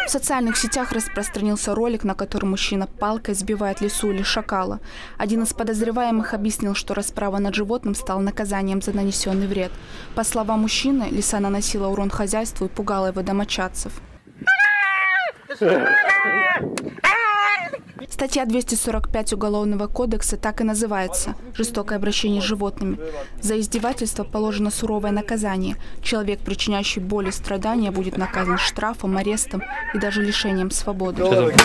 В социальных сетях распространился ролик, на котором мужчина палкой сбивает лису или шакала. Один из подозреваемых объяснил, что расправа над животным стала наказанием за нанесенный вред. По словам мужчины, лиса наносила урон хозяйству и пугала его домочадцев. Статья 245 Уголовного кодекса так и называется – «Жестокое обращение с животными». За издевательство положено суровое наказание. Человек, причиняющий боль и страдания, будет наказан штрафом, арестом и даже лишением свободы.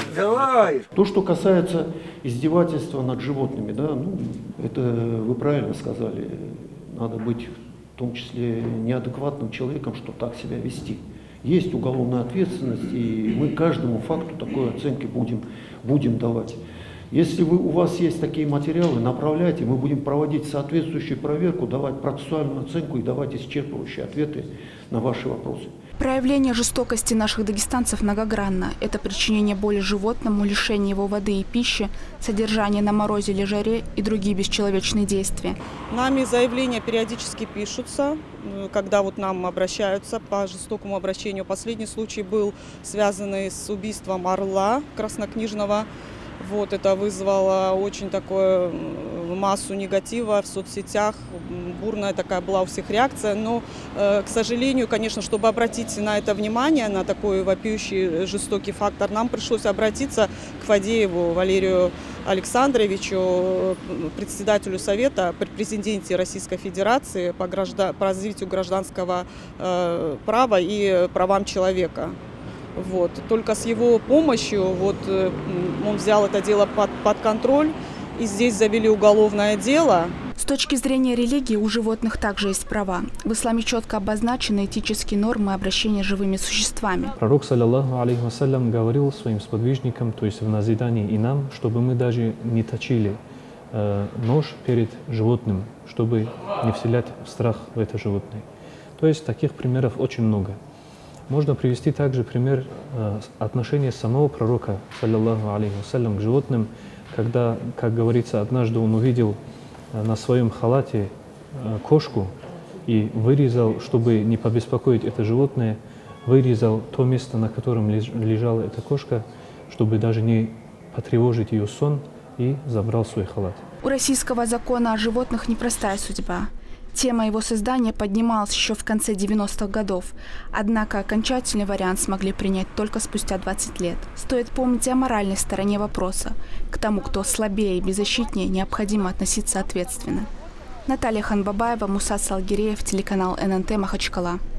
То, что касается издевательства над животными, да, это вы правильно сказали. Надо быть в том числе неадекватным человеком, что так себя вести. Есть уголовная ответственность, и мы каждому факту такой оценки будем давать. Если у вас есть такие материалы, направляйте, мы будем проводить соответствующую проверку, давать процессуальную оценку и давать исчерпывающие ответы на ваши вопросы. Проявление жестокости наших дагестанцев многогранно. Это причинение боли животному, лишение его воды и пищи, содержание на морозе или жаре и другие бесчеловечные действия. Нами заявления периодически пишутся, когда нам обращаются по жестокому обращению. Последний случай был связанный с убийством орла краснокнижного. Это вызвало очень такую массу негатива в соцсетях. Бурная такая была у всех реакция. Но, к сожалению, конечно, чтобы обратить на это внимание, на такой вопиющий жестокий фактор, нам пришлось обратиться к Фадееву Валерию Александровичу, председателю Совета при президенте Российской Федерации по развитию гражданского права и правам человека. Только с его помощью он взял это дело под контроль, и здесь завели уголовное дело. С точки зрения религии у животных также есть права. В исламе четко обозначены этические нормы обращения с живыми существами. Пророк, саллаллаху алейхи вассалям, говорил своим сподвижникам, то есть в назидании и нам, чтобы мы даже не точили нож перед животным, чтобы не вселять страх в это животное. То есть таких примеров очень много. Можно привести также пример отношения самого пророка, саллаллаху алейхи вассалям, к животным, когда, как говорится, однажды он увидел на своем халате кошку и вырезал, чтобы не побеспокоить это животное, вырезал то место, на котором лежала эта кошка, чтобы даже не потревожить ее сон, и забрал свой халат. У российского закона о животных непростая судьба. Тема его создания поднималась еще в конце 90-х годов, однако окончательный вариант смогли принять только спустя 20 лет. Стоит помнить о моральной стороне вопроса. К тому, кто слабее и беззащитнее, необходимо относиться ответственно. Наталья Ханбабаева, Мусат Салгиреев, телеканал ННТ, Махачкала.